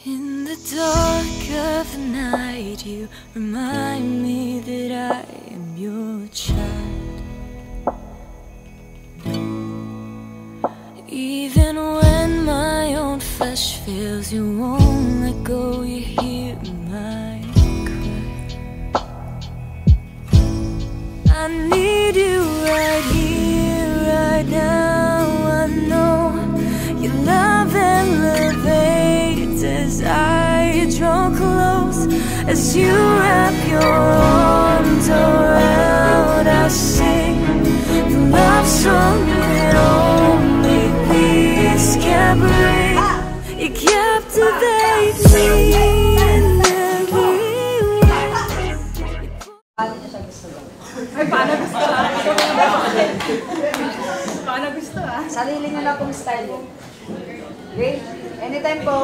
In the dark of the night, you remind me that I am your child. Even when my own flesh fails, you won't let go, you hear my cry. I need you right here, right now. I know your love elevates as I draw close, as you wrap your arms around. I sing the love song that only peace can bring. You captivate me in every way. Ay, paano gusto paano gusto Sarili nyo na pong style mo. Okay? Anytime po.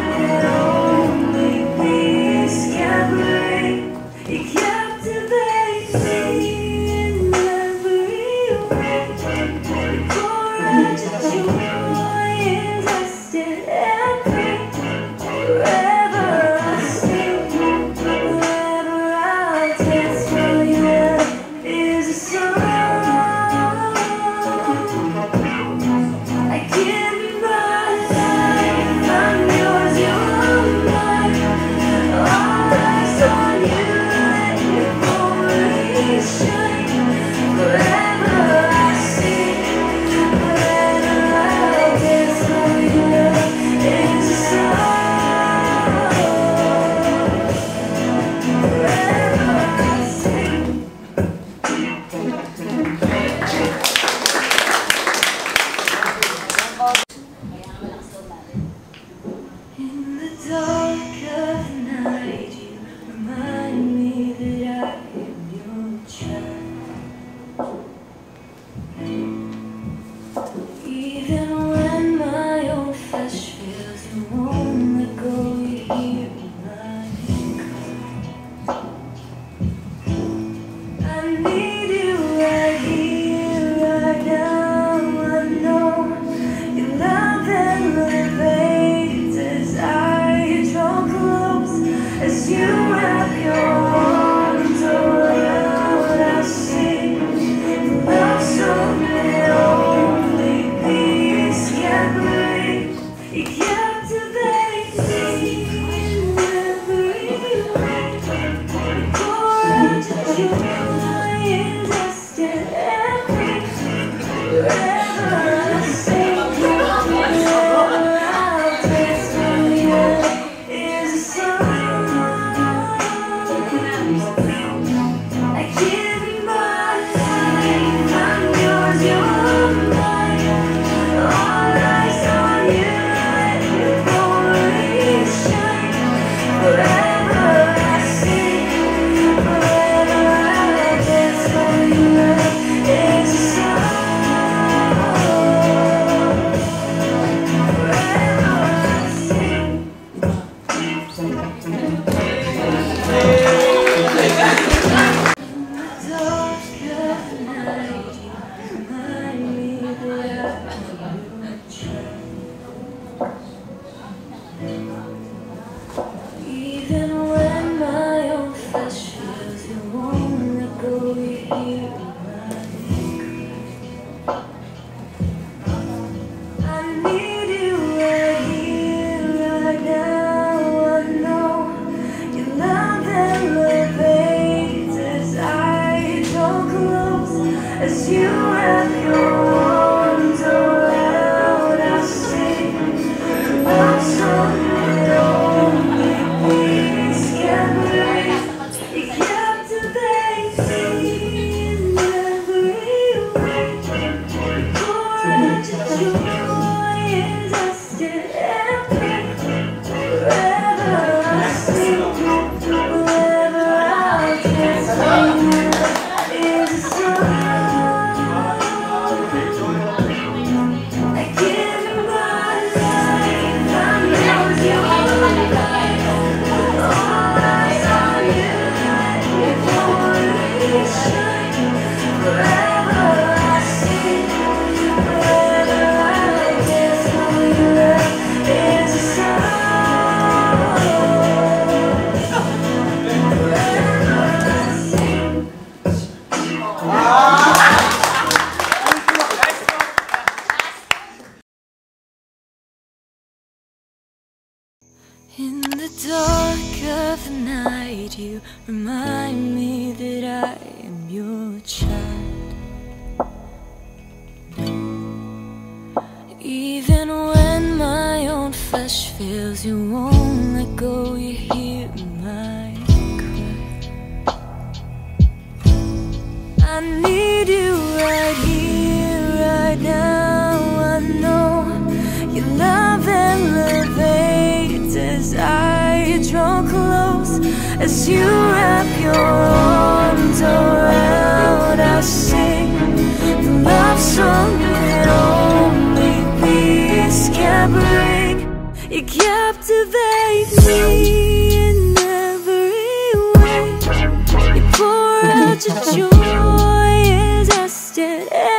You captivate need you right here, right now. I know your love elevates as I draw close, as you wrap your arms around. I sing love song that only peace can bring. You captivate me in every way. You pour out your joy in destined empty. Wherever I sing, wherever I'll dance for you is a song. I give you my life, I'm yours, you're mine. All eyes on you, let your glory shine. Forever I sing, forever I dance for you is a song. Forever I sing. Even when my own flesh feels you won't let go, you hear I need you right here, right now. I know your love elevates as I draw close, as you wrap your arms around. I sing love song that only peace can bring. You captivate me in every way. You pour out your joy in destined empty. Forever I sing, forever I'll dance for you is a song. I give you my life, I'm yours, you're mine. All eyes on you, let your glory shine. Forever I sing, forever I dance for you is a song. Forever I sing. In the dark of the night, you remind me that I am your child. Even when my own flesh fails, you won't let go, you hear my cry. I need you right here, right now. I know your love elevates as I draw close, as you wrap your arms around. I sing the love song that only peace can bring. You captivate me in every way. You pour out your joy in destined